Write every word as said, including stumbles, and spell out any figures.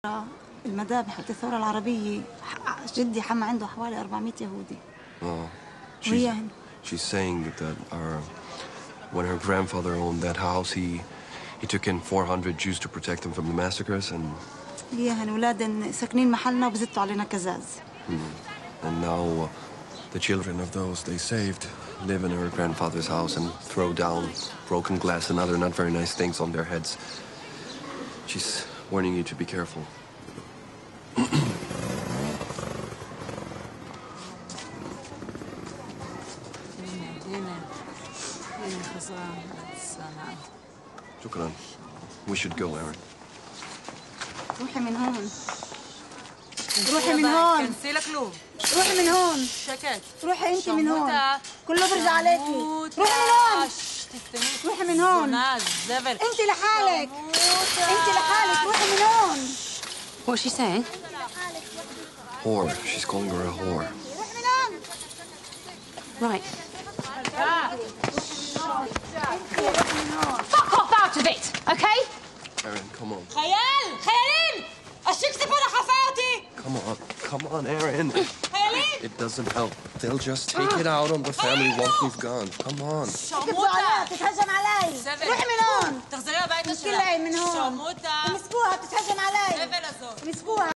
المذابح وقت الثورة العربية جدي حما عنده حوالي أربعمية يهودي. Oh, she's, she's saying that our, when her grandfather owned that house, he he took in four hundred Jews to protect them from the massacres, and ياهن أولادن ساكنين محلنا وبزتوا علينا كزاز. Hmm. And now uh, the children of those they saved live in her grandfather's house and throw down broken glass and other not very nice things on their heads. She's warning you to be careful. شكرا. We should go, Aaron. روحي من هون. روحي من هون. كنسي لك كلوب. روحي من هون. شكت. روحي انت من هون. كله برجع عليكي. روحي من هون. روحي من هون. انت لحالك. انت لحالك. روحي من هون. What's she saying? Whore. She's calling her a whore. روحي من هون. Right. Fuck off out of it, okay? Aaron, come on. خيال خيالين الشكسي فوق حفاتي. Come on, come on, Aaron. خيالين. It doesn't help. They'll just take it out on the family once we've gone. Come on. شرموطة تتهجم علي. روحي من هون. تغزليها بعيد مسكيها من هون. شرموطة. مسكوها تتهجم علي. مسكوها. مسكوها.